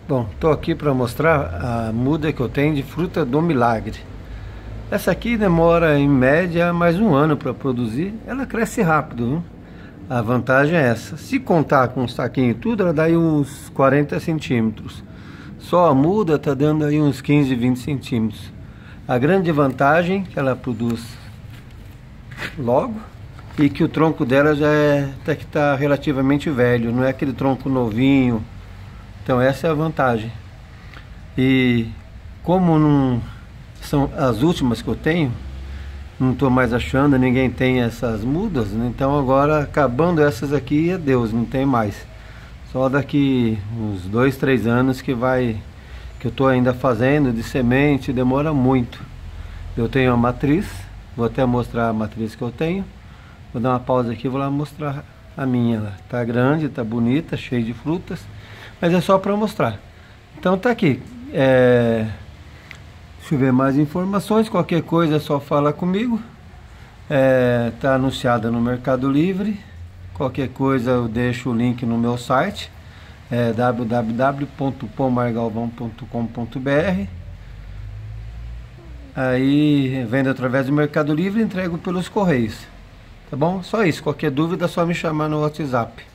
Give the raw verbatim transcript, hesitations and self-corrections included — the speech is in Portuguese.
Bom, estou aqui para mostrar a muda que eu tenho de fruta do milagre. Essa aqui demora em média mais um ano para produzir. Ela cresce rápido, viu? A vantagem é essa. Se contar com o saquinho e tudo, ela dá aí uns quarenta centímetros. Só a muda está dando aí uns quinze, vinte centímetros. A grande vantagem é que ela produz logo e que o tronco dela já é até que está relativamente velho, não é aquele tronco novinho. Então essa é a vantagem. E como não são as últimas que eu tenho, não estou mais achando, ninguém tem essas mudas, né? Então agora acabando essas aqui, adeus, não tem mais. Só daqui uns dois, três anos que vai, que eu estou ainda fazendo de semente, demora muito. Eu tenho a matriz, vou até mostrar a matriz que eu tenho. Vou dar uma pausa aqui e vou lá mostrar a minha. Ela tá grande, tá bonita, cheia de frutas, mas é só para mostrar. Então tá aqui. É... Deixa eu ver mais informações. Qualquer coisa é só fala comigo. É... Tá anunciada no Mercado Livre. Qualquer coisa eu deixo o link no meu site. É w w w ponto pomar galvão ponto com ponto b r. Aí vendo através do Mercado Livre e entrego pelos correios. Tá bom? Só isso. Qualquer dúvida é só me chamar no WhatsApp.